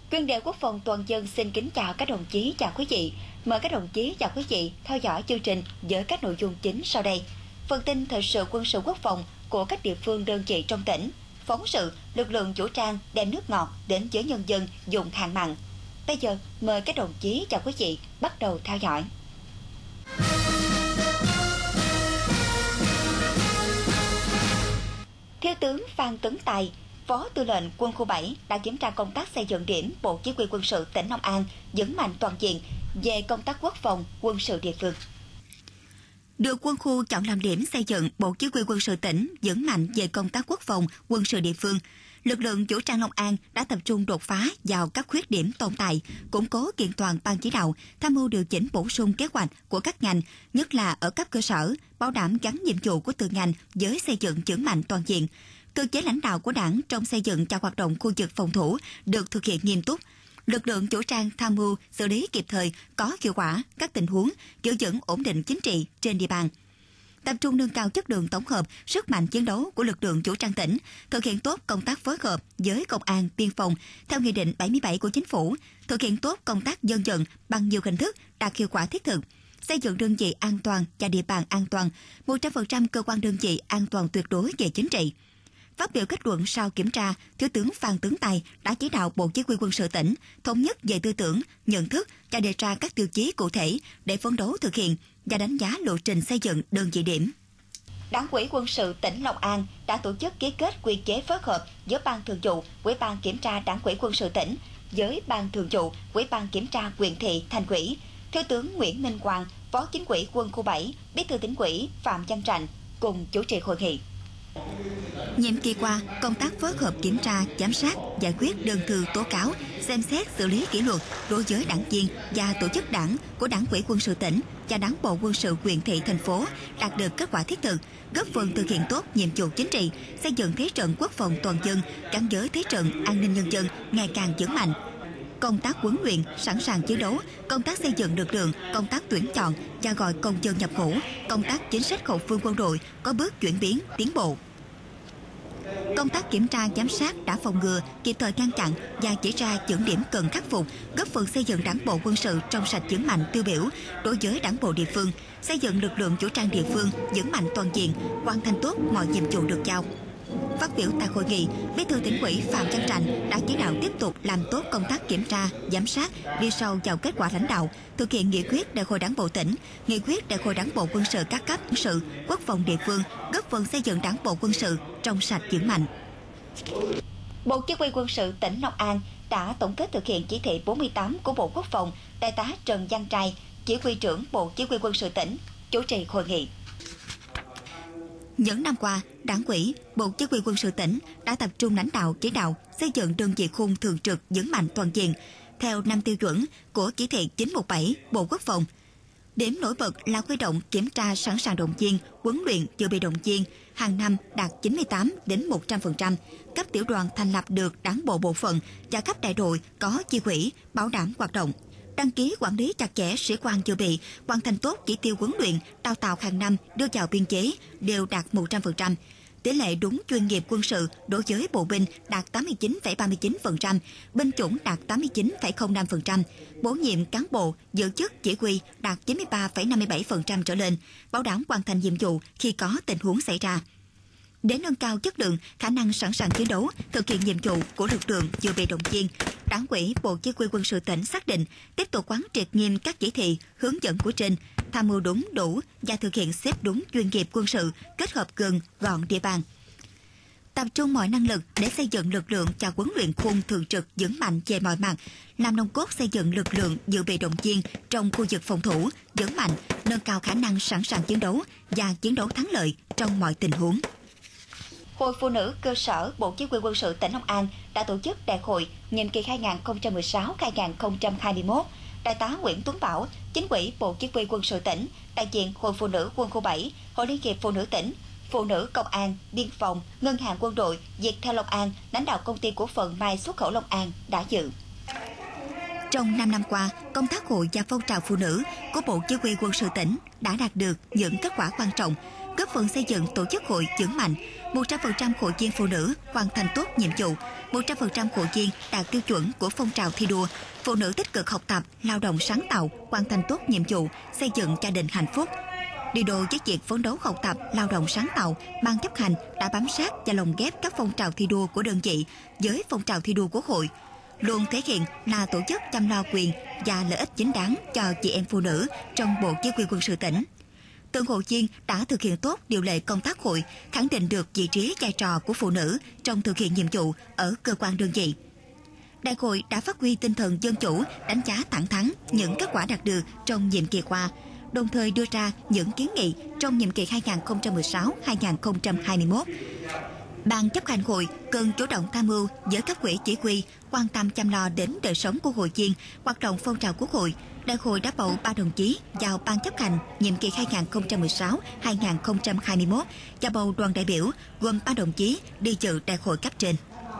Chuyên đề Quốc phòng toàn dân xin kính chào các đồng chí, chào quý vị. Mời các đồng chí, chào quý vị theo dõi chương trình với các nội dung chính sau đây. Phần tin thời sự quân sự quốc phòng của các địa phương đơn vị trong tỉnh. Phóng sự lực lượng vũ trang đem nước ngọt đến với nhân dân dùng hạn mặn. Bây giờ mời các đồng chí, chào quý vị bắt đầu theo dõi. Thiếu tướng Phan Tấn Tài, Phó Tư lệnh Quân khu 7 đã kiểm tra công tác xây dựng điểm Bộ Chỉ huy quân sự tỉnh Long An vững mạnh toàn diện về công tác quốc phòng quân sự địa phương. Được quân khu chọn làm điểm xây dựng Bộ Chỉ huy quân sự tỉnh vững mạnh về công tác quốc phòng quân sự địa phương, lực lượng vũ trang Long An đã tập trung đột phá vào các khuyết điểm tồn tại, củng cố kiện toàn ban chỉ đạo, tham mưu điều chỉnh bổ sung kế hoạch của các ngành, nhất là ở cấp cơ sở, bảo đảm gắn nhiệm vụ của từng ngành với xây dựng vững mạnh toàn diện. Cơ chế lãnh đạo của Đảng trong xây dựng và hoạt động khu vực phòng thủ được thực hiện nghiêm túc. Lực lượng vũ trang tham mưu xử lý kịp thời, có hiệu quả các tình huống, giữ vững ổn định chính trị trên địa bàn. Tập trung nâng cao chất lượng tổng hợp, sức mạnh chiến đấu của lực lượng vũ trang tỉnh, thực hiện tốt công tác phối hợp với công an, biên phòng theo Nghị định 77 của Chính phủ, thực hiện tốt công tác dân vận bằng nhiều hình thức đạt hiệu quả thiết thực, xây dựng đơn vị an toàn và địa bàn an toàn, 100% cơ quan đơn vị an toàn tuyệt đối về chính trị. Phát biểu kết luận sau kiểm tra, Thiếu tướng Phan Tấn Tài đã chỉ đạo Bộ Chỉ huy quân sự tỉnh thống nhất về tư tưởng, nhận thức và đề ra các tiêu chí cụ thể để phấn đấu thực hiện và đánh giá lộ trình xây dựng đơn vị điểm. Đảng ủy quân sự tỉnh Long An đã tổ chức ký kết quy chế phối hợp giữa Ban Thường vụ, Ủy ban Kiểm tra Đảng ủy quân sự tỉnh với Ban Thường vụ, Ủy ban Kiểm tra huyện thị, thành ủy. Thiếu tướng Nguyễn Minh Quang, Phó Chính ủy Quân khu 7, Bí thư Tỉnh ủy Phạm Văn Trạch cùng chủ trì hội nghị. Nhiệm kỳ qua, công tác phối hợp kiểm tra, giám sát, giải quyết đơn thư tố cáo, xem xét xử lý kỷ luật đối với đảng viên và tổ chức đảng của Đảng ủy quân sự tỉnh và Đảng bộ quân sự huyện thị thành phố đạt được kết quả thiết thực, góp phần thực hiện tốt nhiệm vụ chính trị, xây dựng thế trận quốc phòng toàn dân gắn với thế trận an ninh nhân dân ngày càng vững mạnh. Công tác huấn luyện, sẵn sàng chiến đấu, công tác xây dựng lực lượng, công tác tuyển chọn và gọi công dân nhập ngũ, công tác chính sách hậu phương quân đội có bước chuyển biến, tiến bộ. Công tác kiểm tra giám sát đã phòng ngừa, kịp thời ngăn chặn và chỉ ra những điểm cần khắc phục, góp phần xây dựng Đảng bộ quân sự trong sạch vững mạnh tiêu biểu đối với Đảng bộ địa phương, xây dựng lực lượng vũ trang địa phương vững mạnh toàn diện, hoàn thành tốt mọi nhiệm vụ được giao. Phát biểu tại hội nghị, Bí thư Tỉnh ủy Phạm Văn Trạch đã chỉ đạo tiếp tục làm tốt công tác kiểm tra, giám sát, đi sâu vào kết quả lãnh đạo, thực hiện nghị quyết Đại hội Đảng bộ tỉnh, nghị quyết Đại hội Đảng bộ quân sự các cấp quân sự, quốc phòng địa phương, góp phần xây dựng Đảng bộ quân sự trong sạch vững mạnh. Bộ Chỉ huy quân sự tỉnh Long An đã tổng kết thực hiện chỉ thị 48 của Bộ Quốc phòng. Đại tá Trần Văn Trai, Chỉ huy trưởng Bộ Chỉ huy quân sự tỉnh, chủ trì hội nghị. Những năm qua, Đảng ủy, Bộ Chỉ huy quân sự tỉnh đã tập trung lãnh đạo chỉ đạo xây dựng đơn vị khung thường trực vững mạnh toàn diện theo 5 tiêu chuẩn của chỉ thị 917 Bộ Quốc phòng. Điểm nổi bật là huy động kiểm tra sẵn sàng động viên, huấn luyện dự bị động viên hàng năm đạt 98 đến 100%. Cấp tiểu đoàn thành lập được Đảng bộ bộ phận và cấp đại đội có chi ủy bảo đảm hoạt động. Đăng ký quản lý chặt chẽ sĩ quan dự bị, hoàn thành tốt chỉ tiêu huấn luyện, đào tạo hàng năm đưa vào biên chế đều đạt 100%. Tỷ lệ đúng chuyên nghiệp quân sự đối với bộ binh đạt 89,39%, binh chủng đạt 89,05%, bổ nhiệm cán bộ giữ chức chỉ huy đạt 93,57% trở lên, bảo đảm hoàn thành nhiệm vụ khi có tình huống xảy ra. Để nâng cao chất lượng, khả năng sẵn sàng chiến đấu, thực hiện nhiệm vụ của lực lượng dự bị động viên, Đảng ủy Bộ Chỉ huy quân sự tỉnh xác định tiếp tục quán triệt nghiêm các chỉ thị, hướng dẫn của trên, tham mưu đúng, đủ và thực hiện xếp đúng chuyên nghiệp quân sự, kết hợp gần, gọn địa bàn. Tập trung mọi năng lực để xây dựng lực lượng và huấn luyện khung thường trực vững mạnh về mọi mặt, làm nòng cốt xây dựng lực lượng dự bị động viên trong khu vực phòng thủ vững mạnh, nâng cao khả năng sẵn sàng chiến đấu và chiến đấu thắng lợi trong mọi tình huống. Hội Phụ nữ cơ sở Bộ Chỉ huy quân sự tỉnh Long An đã tổ chức đại hội nhiệm kỳ 2016-2021. Đại tá Nguyễn Tuấn Bảo, Chính ủy Bộ Chỉ huy quân sự tỉnh, đại diện Hội Phụ nữ Quân khu 7, Hội Liên hiệp Phụ nữ tỉnh, Phụ nữ Công an, Biên phòng, Ngân hàng Quân đội, Viettel Long An, lãnh đạo công ty cổ phần Mai xuất khẩu Long An đã dự. Trong 5 năm qua, công tác hội và phong trào phụ nữ của Bộ Chỉ huy quân sự tỉnh đã đạt được những kết quả quan trọng, góp phần xây dựng tổ chức hội vững mạnh. 100% hội viên phụ nữ hoàn thành tốt nhiệm vụ, 100% hội viên đạt tiêu chuẩn của phong trào thi đua, phụ nữ tích cực học tập, lao động sáng tạo, hoàn thành tốt nhiệm vụ, xây dựng gia đình hạnh phúc. Đi đôi với việc phấn đấu học tập, lao động sáng tạo, ban chấp hành đã bám sát và lồng ghép các phong trào thi đua của đơn vị với phong trào thi đua của hội, luôn thể hiện là tổ chức chăm lo quyền và lợi ích chính đáng cho chị em phụ nữ trong Bộ Chỉ huy Quân sự tỉnh. Từng hội viên đã thực hiện tốt điều lệ công tác hội, khẳng định được vị trí vai trò của phụ nữ trong thực hiện nhiệm vụ ở cơ quan đơn vị. Đại hội đã phát huy tinh thần dân chủ, đánh giá thẳng thắn những kết quả đạt được trong nhiệm kỳ qua, đồng thời đưa ra những kiến nghị trong nhiệm kỳ 2016-2021. Ban chấp hành hội cần chủ động tham mưu với cấp ủy chỉ huy, quan tâm chăm lo đến đời sống của hội viên, hoạt động phong trào quốc hội. Đại hội đã bầu 3 đồng chí vào ban chấp hành nhiệm kỳ 2016-2021 và bầu đoàn đại biểu gồm 3 đồng chí đi dự đại hội cấp trên.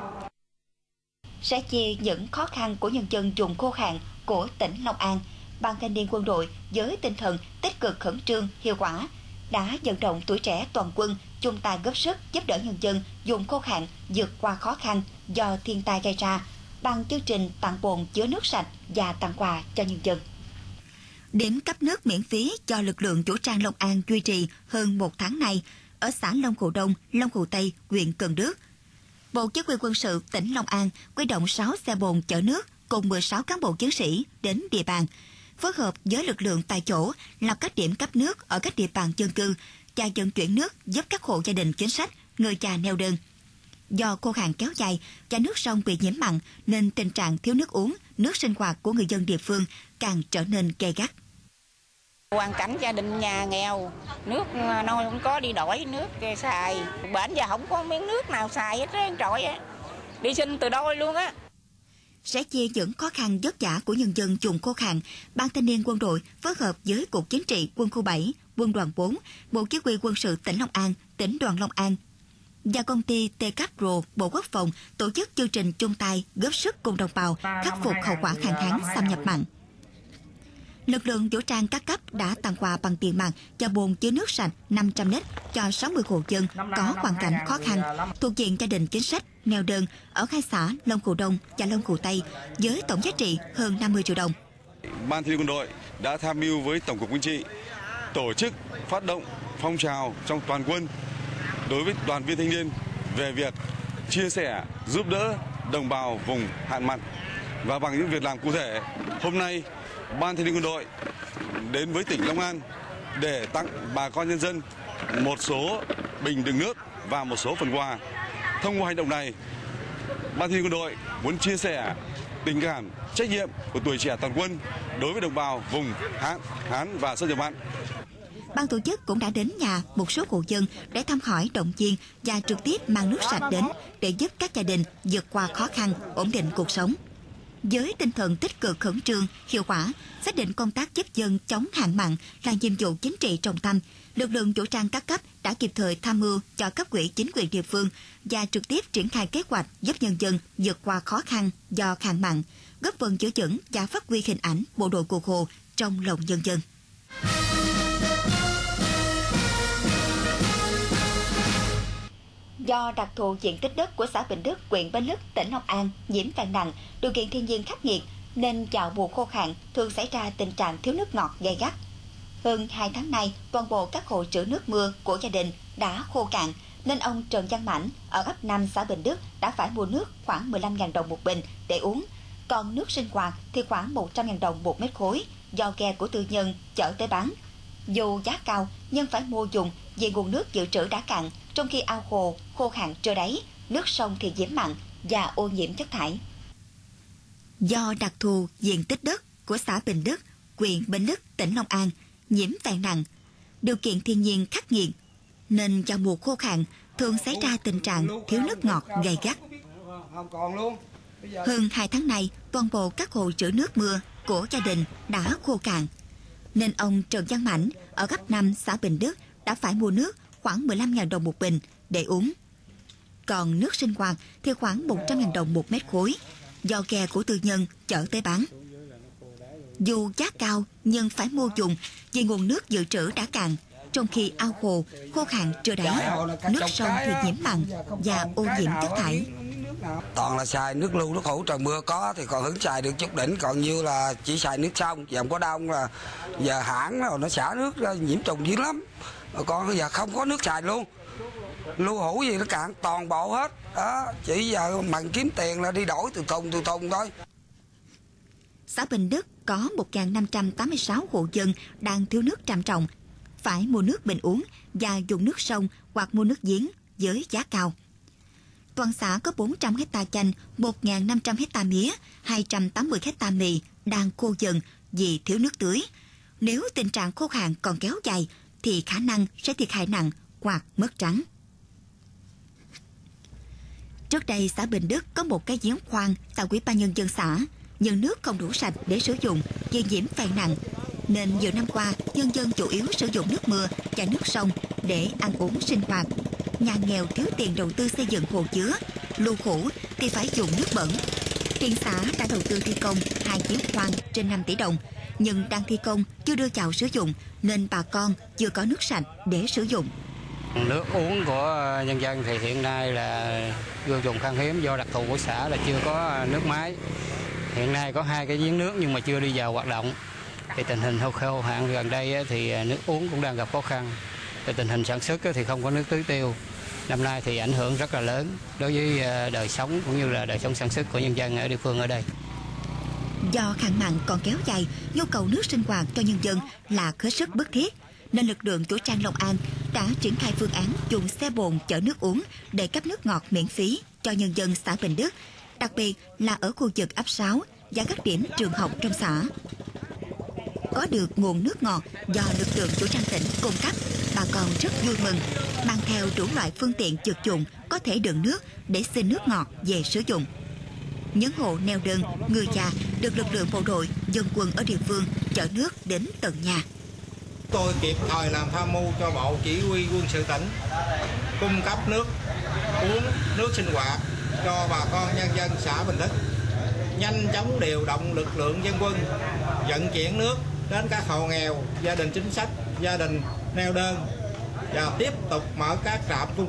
Sẽ chia những khó khăn của nhân dân vùng khô hạn của tỉnh Long An, Ban Thanh niên Quân đội với tinh thần tích cực, khẩn trương, hiệu quả đã vận động tuổi trẻ toàn quân chung tay góp sức giúp đỡ nhân dân vùng khô hạn vượt qua khó khăn do thiên tai gây ra bằng chương trình tặng bồn chứa nước sạch và tặng quà cho nhân dân. Điểm cấp nước miễn phí cho lực lượng vũ trang Long An duy trì hơn 1 tháng nay ở xã Long Khù Đông, Long Khù Tây, huyện Cần Đước. Bộ Chỉ huy Quân sự tỉnh Long An huy động 6 xe bồn chở nước cùng 16 cán bộ chiến sĩ đến địa bàn, phối hợp với lực lượng tại chỗ lập các điểm cấp nước ở các địa bàn dân cư và vận chuyển nước giúp các hộ gia đình chính sách, người già neo đơn. Do khô hạn kéo dài và nước sông bị nhiễm mặn nên tình trạng thiếu nước uống, nước sinh hoạt của người dân địa phương càng trở nên gay gắt. Hoàn cảnh gia đình nhà nghèo, nước nôi không có đi đổi nước xài, bển giờ không có miếng nước nào xài hết trơn trọi á, đi xin từ đôi luôn á. Sẽ chia những khó khăn vất vả của nhân dân vùng khô hạn, Ban Thanh niên Quân đội phối hợp với Cục Chính trị Quân khu 7, Quân đoàn 4, Bộ Chỉ huy Quân sự tỉnh Long An, tỉnh đoàn Long An và công ty Tecapro Bộ Quốc phòng tổ chức chương trình chung tay góp sức cùng đồng bào khắc phục hậu quả hạn hán xâm nhập mặn. Lực lượng vũ trang các cấp đã tặng quà bằng tiền mặt cho bồn chứa nước sạch 500 lít cho 60 hộ dân có hoàn cảnh khó khăn thuộc diện gia đình chính sách neo đơn ở 2 xã Long Khù Đông và Long Khù Tây với tổng giá trị hơn 50 triệu đồng. Ban Thanh niên Quân đội đã tham mưu với Tổng cục Chính trị tổ chức phát động phong trào trong toàn quân đối với đoàn viên thanh niên về việc chia sẻ, giúp đỡ đồng bào vùng hạn mặn. Và bằng những việc làm cụ thể, hôm nay Ban Thanh niên Quân đội đến với tỉnh Long An để tặng bà con nhân dân một số bình đựng nước và một số phần quà. Thông qua hành động này, Ban Thanh niên Quân đội muốn chia sẻ tình cảm, trách nhiệm của tuổi trẻ toàn quân đối với đồng bào vùng hạn hán và xâm nhập mặn. Ban tổ chức cũng đã đến nhà một số hộ dân để thăm hỏi, động viên và trực tiếp mang nước sạch đến để giúp các gia đình vượt qua khó khăn, ổn định cuộc sống. Với tinh thần tích cực, khẩn trương, hiệu quả, xác định công tác giúp dân chống hạn mặn là nhiệm vụ chính trị trọng tâm, lực lượng vũ trang các cấp đã kịp thời tham mưu cho cấp ủy chính quyền địa phương và trực tiếp triển khai kế hoạch giúp nhân dân vượt qua khó khăn do hạn mặn, góp phần giữ vững và phát huy hình ảnh bộ đội cụ Hồ trong lòng nhân dân. Do đặc thù diện tích đất của xã Bình Đức, huyện Bến Lức, tỉnh Long An nhiễm phèn nặng, điều kiện thiên nhiên khắc nghiệt nên vào mùa khô hạn thường xảy ra tình trạng thiếu nước ngọt gay gắt. Hơn 2 tháng nay, toàn bộ các hồ trữ nước mưa của gia đình đã khô cạn nên ông Trần Văn Mãnh ở ấp 5 xã Bình Đức đã phải mua nước khoảng 15.000 đồng một bình để uống. Còn nước sinh hoạt thì khoảng 100.000 đồng một mét khối do ghe của tư nhân chở tới bán. Dù giá cao nhưng phải mua dùng vì nguồn nước dự trữ đã cạn, trong khi ao hồ khô hạn trơ đáy, nước sông thì nhiễm mặn và ô nhiễm chất thải. Do đặc thù diện tích đất của xã Bình Đức, huyện Bến Lức, tỉnh Long An nhiễm phèn nặng, điều kiện thiên nhiên khắc nghiệt nên vào mùa khô hạn thường xảy ra tình trạng thiếu nước ngọt gay gắt. Hơn 2 tháng nay, toàn bộ các hồ trữ nước mưa của gia đình đã khô cạn nên ông Trần Văn Mãnh ở ấp 5 xã Bình Đức đã phải mua nước khoảng 15.000 đồng một bình để uống. Còn nước sinh hoạt thì khoảng 100.000 đồng một mét khối do ghe của tư nhân chở tới bán. Dù giá cao nhưng phải mua dùng vì nguồn nước dự trữ đã cạn. trong khi ao hồ khô hạn trơ đáy, nước sông thì nhiễm mặn và ô nhiễm chất thải. Toàn là xài nước lưu, nước hũ, trời mưa có thì còn hứng xài được chút đỉnh, còn như là chỉ xài nước sông, giờ có đông là giờ hãng rồi nó xả nước ra nhiễm trùng dữ lắm. Còn bây giờ không có nước xài luôn, lưu hũ gì nó cạn toàn bộ hết đó, chỉ giờ bằng kiếm tiền là đi đổi từ thùng thôi. Xã Bình Đức có 1.586 hộ dân đang thiếu nước trầm trọng, phải mua nước bình uống và dùng nước sông hoặc mua nước giếng với giá cao. Toàn xã có 400 hectare chanh, 1.500 hectare mía, 280 hectare mì đang khô dần vì thiếu nước tưới. Nếu tình trạng khô hạn còn kéo dài thì khả năng sẽ thiệt hại nặng hoặc mất trắng. Trước đây, xã Bình Đức có một cái giếng khoan tại Ủy ban nhân dân xã, nhưng nước không đủ sạch để sử dụng vì nhiễm phèn nặng, nên nhiều năm qua nhân dân chủ yếu sử dụng nước mưa và nước sông để ăn uống sinh hoạt. Nhà nghèo thiếu tiền đầu tư xây dựng hồ chứa, lưu khủ thì phải dùng nước bẩn. Hiện xã đã đầu tư thi công 2 giếng khoan trên 5 tỷ đồng, nhưng đang thi công chưa đưa vào sử dụng nên bà con chưa có nước sạch để sử dụng. Nước uống của nhân dân thì hiện nay là vô dùng khan hiếm do đặc thù của xã là chưa có nước máy. Hiện nay có 2 cái giếng nước nhưng mà chưa đi vào hoạt động. Thì tình hình khô hạn gần đây thì nước uống cũng đang gặp khó khăn. Về tình hình sản xuất thì không có nước tưới tiêu. Năm nay thì ảnh hưởng rất là lớn đối với đời sống cũng như là đời sống sản xuất của nhân dân ở địa phương ở đây. Do hạn mặn còn kéo dài, nhu cầu nước sinh hoạt cho nhân dân là hết sức bức thiết, nên lực lượng vũ trang Long An đã triển khai phương án dùng xe bồn chở nước uống để cấp nước ngọt miễn phí cho nhân dân xã Bình Đức, đặc biệt là ở khu vực ấp 6 và các điểm trường học trong xã. Có được nguồn nước ngọt do lực lượng vũ trang tỉnh cung cấp, bà con rất vui mừng, mang theo đủ loại phương tiện vật dụng có thể đựng nước để xin nước ngọt về sử dụng. Những hộ neo đơn, người già được lực lượng bộ đội, dân quân ở địa phương chở nước đến tận nhà. Tôi kịp thời làm tham mưu cho Bộ Chỉ huy Quân sự tỉnh cung cấp nước uống, nước sinh hoạt cho bà con nhân dân xã Bình Đức, nhanh chóng điều động lực lượng dân quân vận chuyển nước đến các hộ nghèo, gia đình chính sách, gia đình neo đơn và tiếp tục mở các trạm cung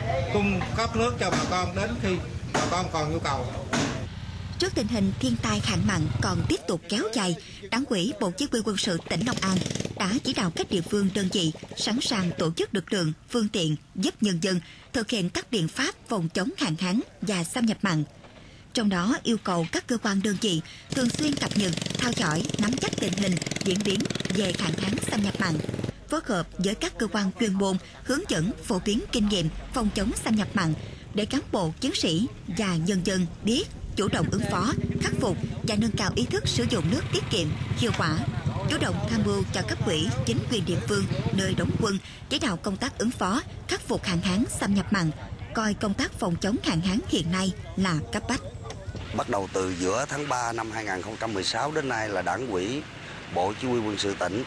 cấp nước cho bà con đến khi bà con còn nhu cầu. Trước tình hình thiên tai hạn mặn còn tiếp tục kéo dài, Đảng ủy Bộ Chỉ huy Quân sự tỉnh Long An đã chỉ đạo các địa phương đơn vị sẵn sàng tổ chức lực lượng, phương tiện giúp nhân dân thực hiện các biện pháp phòng chống hạn hán và xâm nhập mặn. Trong đó yêu cầu các cơ quan đơn vị thường xuyên cập nhật, theo dõi, nắm chắc tình hình, diễn biến về hạn hán xâm nhập mặn, phối hợp với các cơ quan chuyên môn hướng dẫn phổ biến kinh nghiệm phòng chống xâm nhập mặn để cán bộ, chiến sĩ và nhân dân biết chủ động ứng phó, khắc phục và nâng cao ý thức sử dụng nước tiết kiệm, hiệu quả, chủ động tham mưu cho cấp ủy, chính quyền địa phương nơi đóng quân chỉ đạo công tác ứng phó, khắc phục hạn hán xâm nhập mặn, coi công tác phòng chống hạn hán hiện nay là cấp bách. Bắt đầu từ giữa tháng 3 năm 2016 đến nay là Đảng ủy Bộ Chỉ huy Quân sự tỉnh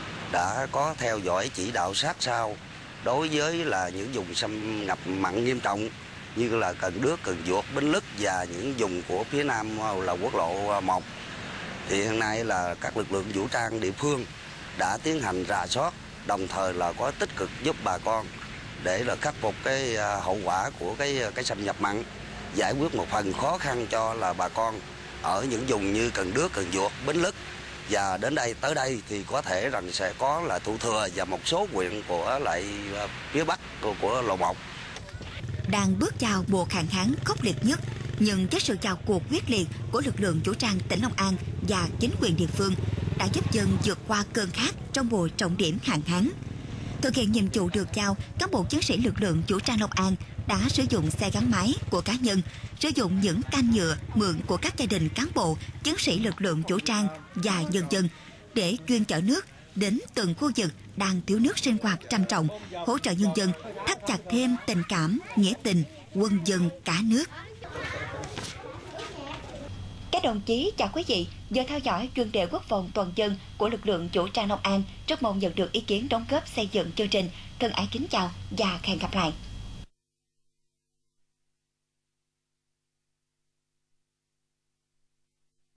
đã có theo dõi chỉ đạo sát sao đối với là những vùng xâm nhập mặn nghiêm trọng như là Cần Đước, Cần Duộc, Bến Lức và những vùng của phía Nam là quốc lộ 1. Thì hiện nay là các lực lượng vũ trang địa phương đã tiến hành rà soát, đồng thời là có tích cực giúp bà con để là khắc phục cái hậu quả của cái xâm nhập mặn, giải quyết một phần khó khăn cho là bà con ở những vùng như Cần Đước, Cần Duộc, Bến Lức, và tới đây thì có thể rằng sẽ có là Thủ Thừa và một số huyện của lại phía Bắc của lộ 1. Đang bước vào mùa hạn hán khốc liệt nhất, nhưng với sự vào cuộc quyết liệt của lực lượng vũ trang tỉnh Long An và chính quyền địa phương đã giúp dân vượt qua cơn khát trong mùa trọng điểm hạn hán. Thực hiện nhiệm vụ được giao, cán bộ chiến sĩ lực lượng vũ trang Long An đã sử dụng xe gắn máy của cá nhân, sử dụng những can nhựa mượn của các gia đình cán bộ, chiến sĩ lực lượng vũ trang và nhân dân để chuyên chở nước đến từng khu vực đang thiếu nước sinh hoạt trầm trọng, hỗ trợ nhân dân thắt chặt thêm tình cảm, nghĩa tình, quân dân cả nước. Các đồng chí, chào quý vị, vừa theo dõi chuyên đề quốc phòng toàn dân của lực lượng vũ trang Long An. Rất mong nhận được ý kiến đóng góp xây dựng chương trình. Thân ái kính chào và hẹn gặp lại.